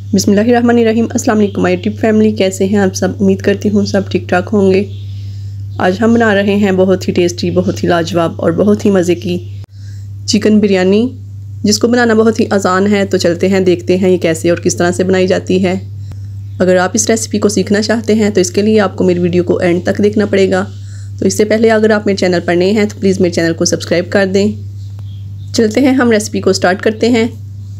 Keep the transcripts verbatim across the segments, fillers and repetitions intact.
बिस्मिल्लाहिर्रहमानिर्रहीम। अस्सलाम वालेकुम माय यूट्यूब फैमिली, कैसे हैं आप सब? उम्मीद करती हूँ सब ठीक ठाक होंगे। आज हम बना रहे हैं बहुत ही टेस्टी, बहुत ही लाजवाब और बहुत ही मज़े की चिकन बिरयानी, जिसको बनाना बहुत ही आसान है। तो चलते हैं, देखते हैं ये कैसे और किस तरह से बनाई जाती है। अगर आप इस रेसिपी को सीखना चाहते हैं तो इसके लिए आपको मेरी वीडियो को एंड तक देखना पड़ेगा। तो इससे पहले अगर आप मेरे चैनल पर नए हैं तो प्लीज़ मेरे चैनल को सब्सक्राइब कर दें। चलते हैं, हम रेसिपी को स्टार्ट करते हैं।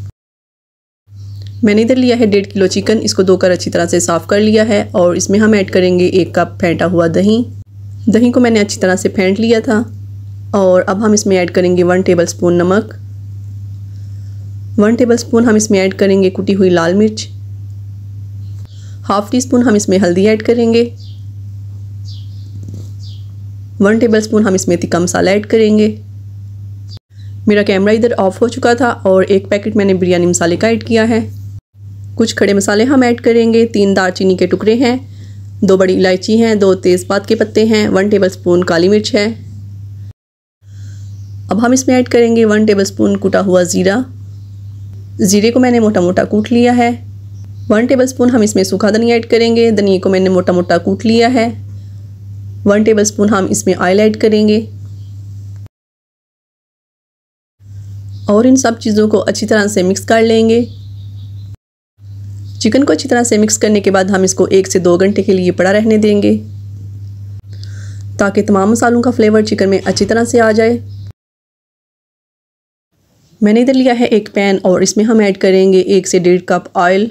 मैंने इधर लिया है डेढ़ किलो चिकन। इसको धोकर अच्छी तरह से साफ़ कर लिया है और इसमें हम ऐड करेंगे एक कप फेंटा हुआ दही। दही को मैंने अच्छी तरह से फेंट लिया था। और अब हम इसमें ऐड करेंगे वन टेबल स्पून नमक। वन टेबल स्पून हम इसमें ऐड करेंगे कुटी हुई लाल मिर्च। हाफ़ टी स्पून हम इसमें हल्दी ऐड करेंगे। वन टेबल स्पून हम इसमें तिक्का मसाला ऐड करेंगे। मेरा कैमरा इधर ऑफ हो चुका था और एक पैकेट मैंने बिरयानी मसाले का ऐड किया है। कुछ खड़े मसाले हम ऐड करेंगे। तीन दालचीनी के टुकड़े हैं, दो बड़ी इलायची हैं, दो तेज़पात के पत्ते हैं, वन टेबल स्पून काली मिर्च है। अब हम इसमें ऐड करेंगे वन टेबल स्पून कुटा हुआ ज़ीरा। ज़ीरे को मैंने मोटा मोटा कूट लिया है। वन टेबल स्पून हम इसमें सूखा धनिया ऐड करेंगे। धनिया को मैंने मोटा मोटा कूट लिया है। वन टेबल स्पून हम इसमें ऑयल ऐड करेंगे और इन सब चीज़ों को अच्छी तरह से मिक्स कर लेंगे। चिकन को अच्छी तरह से मिक्स करने के बाद हम इसको एक से दो घंटे के लिए पड़ा रहने देंगे, ताकि तमाम मसालों का फ्लेवर चिकन में अच्छी तरह से आ जाए। मैंने इधर लिया है एक पैन और इसमें हम ऐड करेंगे एक से डेढ़ कप ऑयल।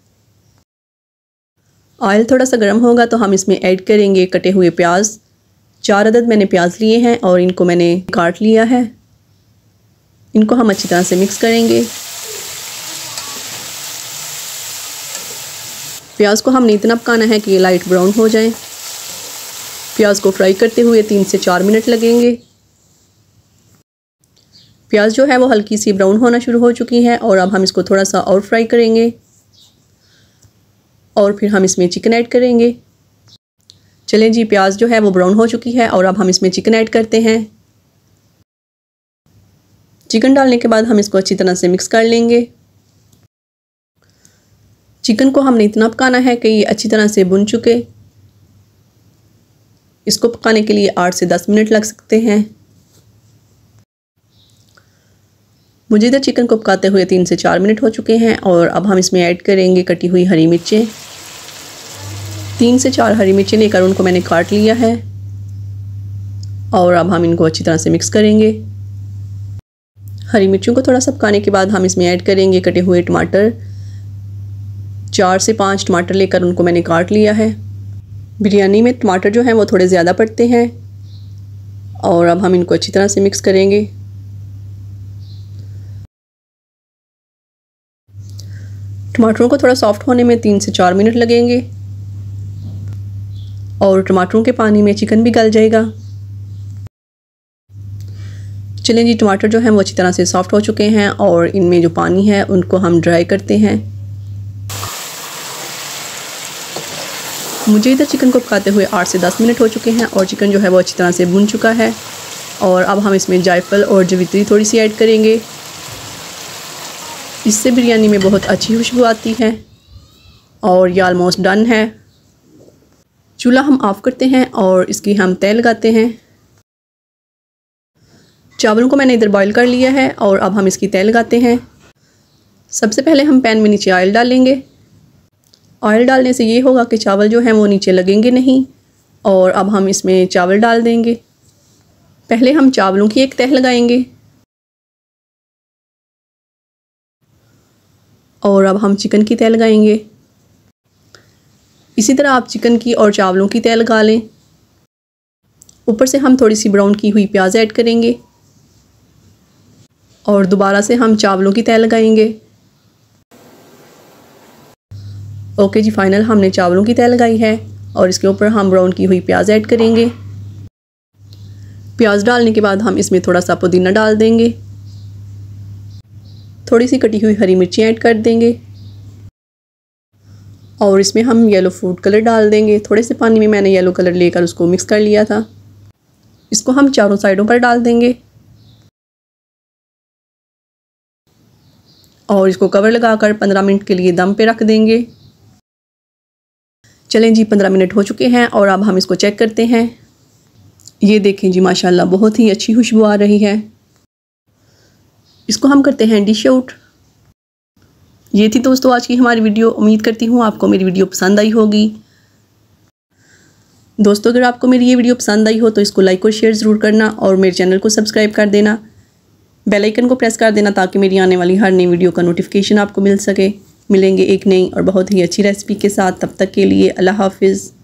ऑयल थोड़ा सा गर्म होगा तो हम इसमें ऐड करेंगे कटे हुए प्याज। चार अदद मैंने प्याज लिए हैं और इनको मैंने काट लिया है। इनको हम अच्छी तरह से मिक्स करेंगे। प्याज को हमने इतना पकाना है कि ये लाइट ब्राउन हो जाए। प्याज को फ्राई करते हुए तीन से चार मिनट लगेंगे। प्याज जो है वो हल्की सी ब्राउन होना शुरू हो चुकी है और अब हम इसको थोड़ा सा और फ्राई करेंगे और फिर हम इसमें चिकन ऐड करेंगे। चलें जी, प्याज जो है वो ब्राउन हो चुकी है और अब हम इसमें चिकन ऐड करते हैं। चिकन डालने के बाद हम इसको अच्छी तरह से मिक्स कर लेंगे। चिकन को हमने इतना पकाना है कि ये अच्छी तरह से भुन चुके। इसको पकाने के लिए आठ से दस मिनट लग सकते हैं। मुझे इधर चिकन को पकाते हुए तीन से चार मिनट हो चुके हैं और अब हम इसमें ऐड करेंगे कटी हुई हरी मिर्चें। तीन से चार हरी मिर्चें लेकर उनको मैंने काट लिया है और अब हम इनको अच्छी तरह से मिक्स करेंगे। हरी मिर्चों को थोड़ा सा पकाने के बाद हम इसमें ऐड करेंगे कटे हुए टमाटर। चार से पाँच टमाटर लेकर उनको मैंने काट लिया है। बिरयानी में टमाटर जो हैं वो थोड़े ज़्यादा पड़ते हैं और अब हम इनको अच्छी तरह से मिक्स करेंगे। टमाटरों को थोड़ा सॉफ्ट होने में तीन से चार मिनट लगेंगे और टमाटरों के पानी में चिकन भी गल जाएगा। चलें जी, टमाटर जो हैं वो अच्छी तरह से सॉफ्ट हो चुके हैं और इनमें जो पानी है उनको हम ड्राई करते हैं। मुझे इधर चिकन को पकाते हुए आठ से दस मिनट हो चुके हैं और चिकन जो है वो अच्छी तरह से भुन चुका है और अब हम इसमें जायफल और जवित्री थोड़ी सी ऐड करेंगे। इससे बिरयानी में बहुत अच्छी खुशबू आती है और ये ऑलमोस्ट डन है। चूल्हा हम ऑफ़ करते हैं और इसकी हम तय लगाते हैं। चावलों को मैंने इधर बॉईल कर लिया है और अब हम इसकी तय लगाते हैं। सबसे पहले हम पैन में नीचे ऑयल डालेंगे। ऑयल डालने से ये होगा कि चावल जो हैं वो नीचे लगेंगे नहीं। और अब हम इसमें चावल डाल देंगे। पहले हम चावलों की एक तह लगाएंगे और अब हम चिकन की तह लगाएंगे। इसी तरह आप चिकन की और चावलों की तह लगा लें। ऊपर से हम थोड़ी सी ब्राउन की हुई प्याज ऐड करेंगे और दोबारा से हम चावलों की तह लगाएंगे। ओके जी, फाइनल हमने चावलों की तह लगाई है और इसके ऊपर हम ब्राउन की हुई प्याज ऐड करेंगे। प्याज डालने के बाद हम इसमें थोड़ा सा पुदीना डाल देंगे। थोड़ी सी कटी हुई हरी मिर्ची ऐड कर देंगे और इसमें हम येलो फूड कलर डाल देंगे। थोड़े से पानी में मैंने येलो कलर लेकर उसको मिक्स कर लिया था। इसको हम चारों साइडों पर डाल देंगे। और इसको कवर लगाकर पंद्रह मिनट के लिए दम पे रख देंगे। चलें जी, पंद्रह मिनट हो चुके हैं और अब हम इसको चेक करते हैं। ये देखें जी, माशाल्लाह बहुत ही अच्छी खुशबू आ रही है। इसको हम करते हैं डिश आउट। ये थी दोस्तों आज की हमारी वीडियो। उम्मीद करती हूँ आपको मेरी वीडियो पसंद आई होगी। दोस्तों अगर आपको मेरी ये वीडियो पसंद आई हो तो इसको लाइक और शेयर ज़रूर करना और मेरे चैनल को सब्सक्राइब कर देना, बेल आइकन को प्रेस कर देना ताकि मेरी आने वाली हर नई वीडियो का नोटिफिकेशन आपको मिल सके। मिलेंगे एक नई और बहुत ही अच्छी रेसिपी के साथ, तब तक के लिए अल्लाह हाफिज़।